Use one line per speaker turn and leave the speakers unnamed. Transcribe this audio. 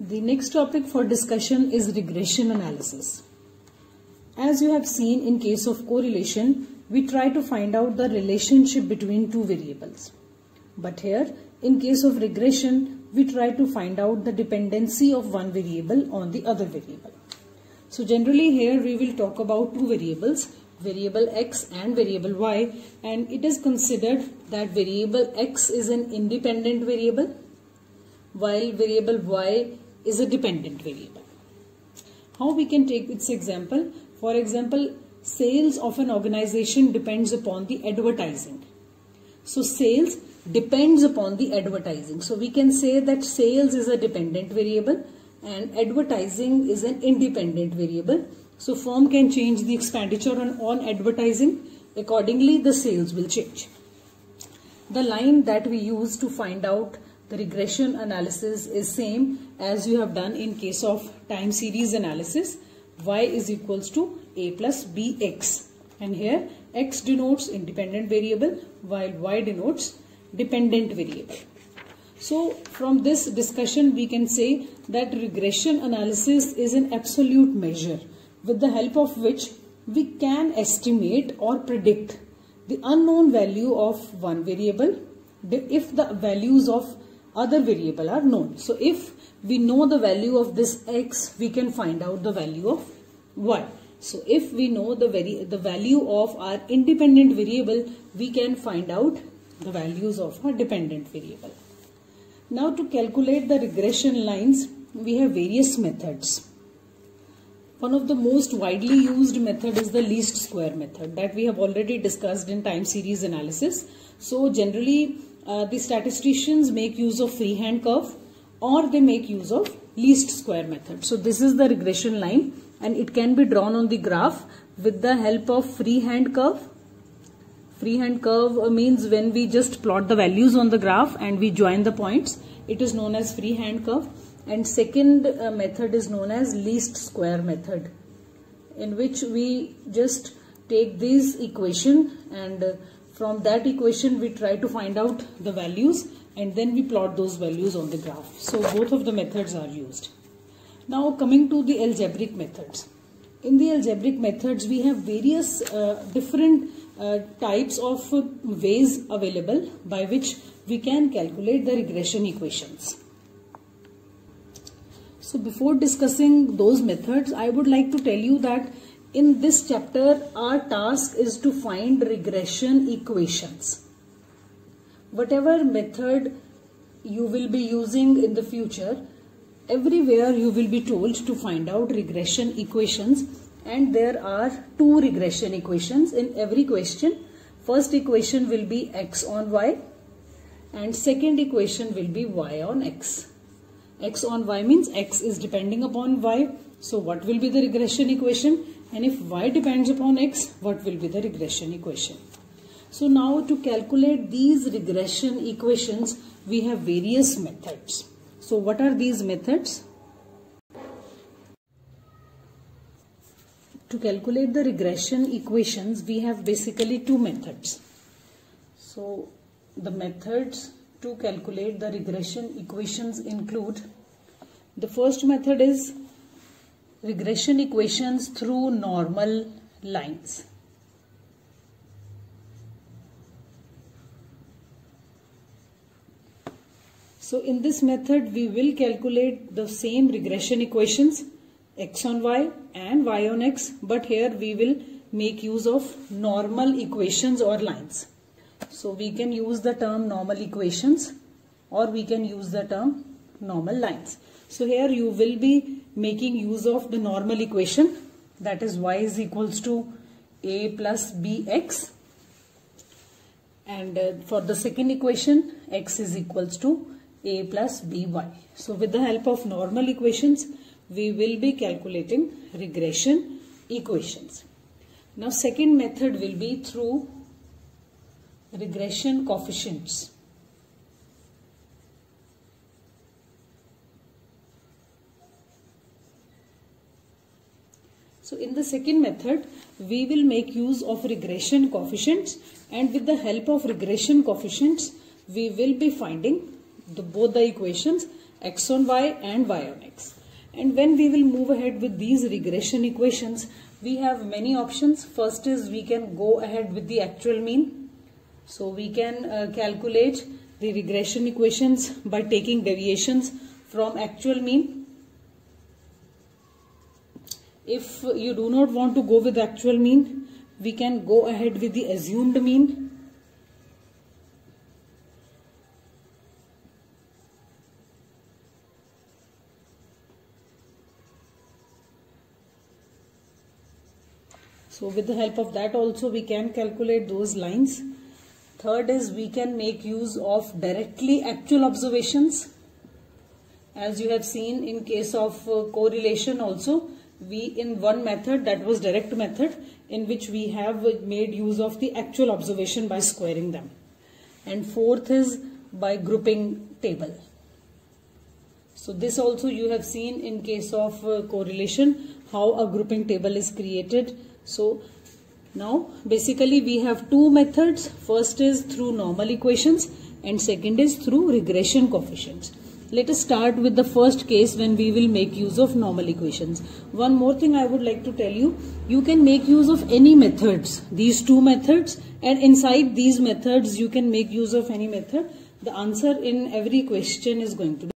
The next topic for discussion is regression analysis. As you have seen, in case of correlation, we try to find out the relationship between two variables. But here, in case of regression, we try to find out the dependency of one variable on the other variable. So generally here we will talk about two variables, variable x and variable y, and it is considered that variable x is an independent variable while variable y is a dependent variable. How we can take its example? For example, sales of an organization depends upon the advertising. So sales depends upon the advertising. So we can say that sales is a dependent variable and advertising is an independent variable. So firm can change the expenditure on advertising. Accordingly, the sales will change. The line that we use to find out the regression analysis is same as you have done in case of time series analysis. Y is equals to a plus bx, and here x denotes independent variable while y denotes dependent variable. So from this discussion we can say that regression analysis is an absolute measure with the help of which we can estimate or predict the unknown value of one variable if the values of other variable are known. So if we know the value of this x, we can find out the value of y. So if we know the value of our independent variable, we can find out the values of our dependent variable. Now to calculate the regression lines, we have various methods. One of the most widely used method is the least square method that we have already discussed in time series analysis. So generally the statisticians make use of freehand curve or they make use of least square method. So this is the regression line and it can be drawn on the graph with the help of freehand curve. Freehand curve means when we just plot the values on the graph and we join the points, it is known as freehand curve. And second method is known as least square method, in which we just take this equation and from that equation we try to find out the values and then we plot those values on the graph. So both of the methods are used. Now coming to the algebraic methods. In the algebraic methods we have various different types of ways available by which we can calculate the regression equations. So before discussing those methods, I would like to tell you that in this chapter our task is to find regression equations. Whatever method you will be using in the future, everywhere you will be told to find out regression equations, and there are two regression equations in every question. First equation will be x on y and second equation will be y on x. X on y means x is depending upon y. So what will be the regression equation? And if y depends upon x, what will be the regression equation? So now to calculate these regression equations, we have various methods. So what are these methods? To calculate the regression equations, we have basically two methods. So the methods to calculate the regression equations include, the first method is regression equations through normal lines. So in this method we will calculate the same regression equations x on y and y on x, but here we will make use of normal equations or lines. So we can use the term normal equations or we can use the term normal lines. So here you will be making use of the normal equation, that is y is equals to a plus bx, and for the second equation x is equals to a plus by. So with the help of normal equations we will be calculating regression equations. Now second method will be through regression coefficients. So in the second method we will make use of regression coefficients, and with the help of regression coefficients we will be finding both the equations x on y and y on x. And when we will move ahead with these regression equations, we have many options. First is we can go ahead with the actual mean. So we can calculate the regression equations by taking deviations from actual mean. If you do not want to go with actual mean, we can go ahead with the assumed mean. So with the help of that also we can calculate those lines. Third is we can make use of directly actual observations. As you have seen in case of correlation also, we in one method, that was direct method, in which we have made use of the actual observation by squaring them. And fourth is by grouping table. So this also you have seen in case of correlation, how a grouping table is created. So now basically we have two methods. First is through normal equations and second is through regression coefficients. Let us start with the first case when we will make use of normal equations. One more thing I would like to tell you, you can make use of any methods, these two methods, and inside these methods you can make use of any method. The answer in every question is going to be